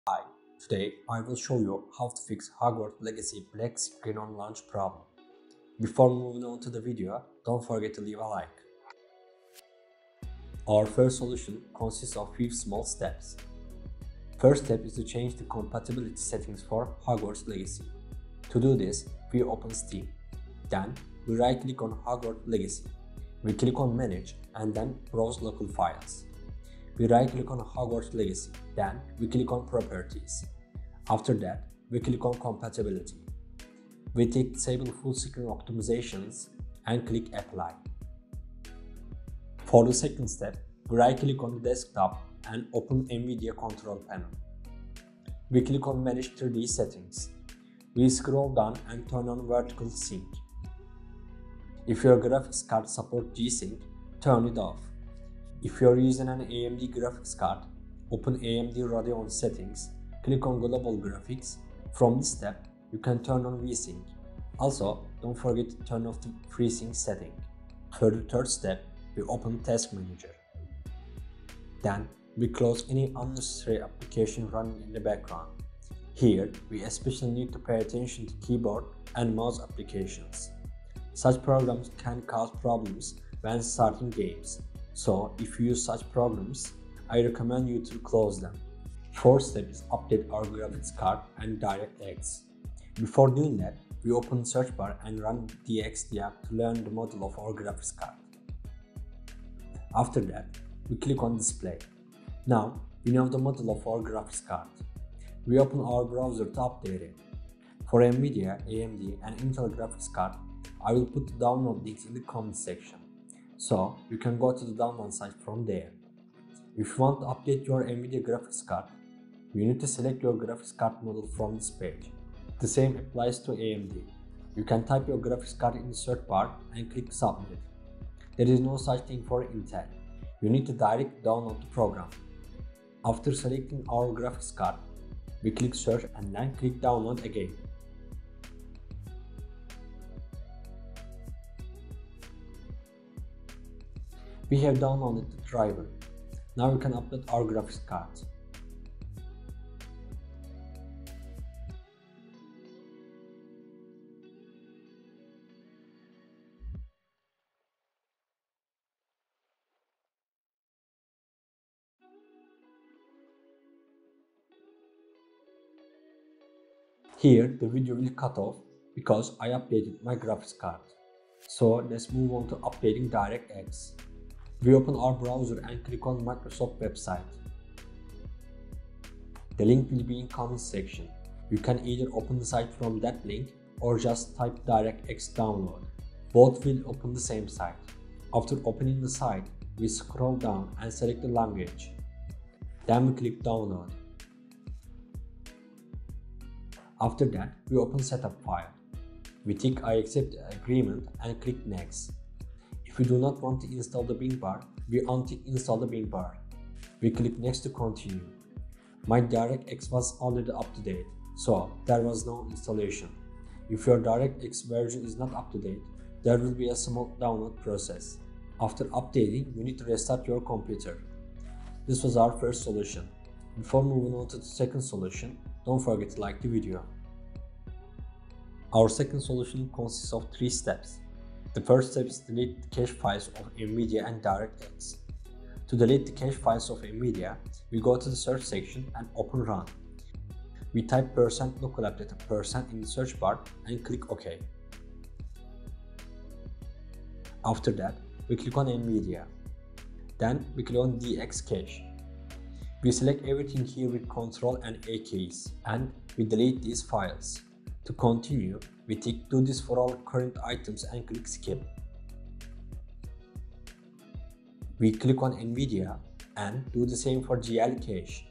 Hi, today I will show you how to fix Hogwarts Legacy black screen on launch problem. Before moving on to the video, don't forget to leave a like. Our first solution consists of few small steps. First step is to change the compatibility settings for Hogwarts Legacy. To do this, we open Steam. Then, we right-click on Hogwarts Legacy. We click on Manage and then Browse Local Files. We right-click on Hogwarts Legacy, then we click on Properties. After that, we click on Compatibility. We tick Disable Full Screen Optimizations and click Apply. For the second step, we right-click on the desktop and open NVIDIA Control Panel. We click on Manage 3D Settings. We scroll down and turn on Vertical Sync. If your graphics card supports G-Sync, turn it off. If you are using an AMD graphics card, open AMD Radeon settings, click on Global Graphics. From this step, you can turn on VSync. Also, don't forget to turn off the FreeSync setting. For the third step, we open Task Manager. Then, we close any unnecessary application running in the background. Here, we especially need to pay attention to keyboard and mouse applications. Such programs can cause problems when starting games. So, if you use such programs, I recommend you to close them. Fourth step is update our graphics card and DirectX. Before doing that, we open search bar and run DXDR to learn the model of our graphics card. After that, we click on Display. Now, we know the model of our graphics card. We open our browser to update it. For NVIDIA, AMD, and Intel graphics card, I will put the download links in the comment section. So, you can go to the download site from there. If you want to update your NVIDIA graphics card, you need to select your graphics card model from this page. The same applies to AMD. You can type your graphics card in the search bar and click Submit. There is no such thing for Intel. You need to directly download the program. After selecting our graphics card, we click Search and then click Download again. We have downloaded the driver. Now we can upload our graphics card. Here the video will cut off because I updated my graphics card. So let's move on to updating DirectX. We open our browser and click on Microsoft website. The link will be in comment section. You can either open the site from that link or just type DirectX download. Both will open the same site. After opening the site, we scroll down and select the language. Then we click download. After that, we open setup file. We tick I accept the agreement and click next. If we do not want to install the Bing bar, we untick install the Bing bar. We click next to continue. My DirectX was already up to date, so there was no installation. If your DirectX version is not up to date, there will be a small download process. After updating, you need to restart your computer. This was our first solution. Before moving on to the second solution, don't forget to like the video. Our second solution consists of 3 steps. The first step is to delete the cache files of NVIDIA and DirectX. To delete the cache files of NVIDIA, we go to the search section and open Run. We type %local update % in the search bar and click OK. After that, we click on NVIDIA. Then we click on DX cache. We select everything here with Ctrl and A keys and we delete these files. To continue, we tick Do this for all current items and click Skip. We click on NVIDIA and do the same for GL cache.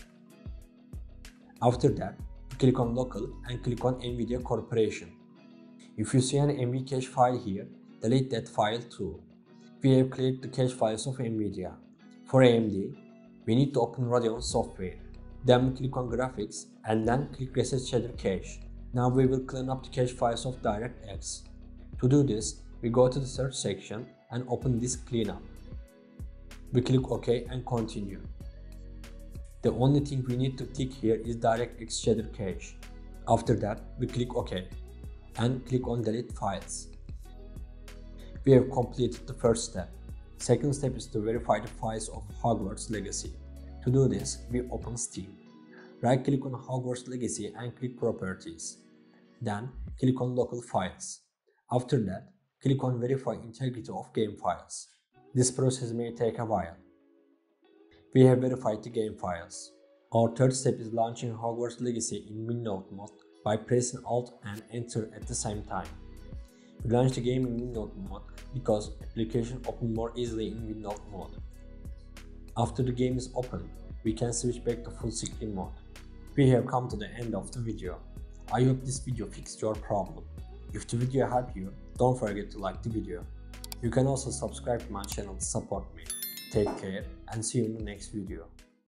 After that, we click on Local and click on NVIDIA Corporation. If you see an NV cache file here, delete that file too. We have cleared the cache files of NVIDIA. For AMD, we need to open Radeon software. Then we click on Graphics and then click Reset Shader Cache. Now we will clean up the cache files of DirectX. To do this, we go to the search section and open this cleanup. We click OK and continue. The only thing we need to tick here is DirectX shader cache. After that, we click OK and click on Delete Files. We have completed the first step. Second step is to verify the files of Hogwarts Legacy. To do this, we open Steam. Right-click on Hogwarts Legacy and click Properties. Then, click on Local Files. After that, click on Verify Integrity of Game Files. This process may take a while. We have verified the game files. Our third step is launching Hogwarts Legacy in Windows mode by pressing Alt and Enter at the same time. We launch the game in Windows mode because applications open more easily in Windows mode. After the game is open, we can switch back to full screen mode. We have come to the end of the video. I hope this video fixed your problem. If the video helped you, don't forget to like the video. You can also subscribe to my channel to support me. Take care and see you in the next video.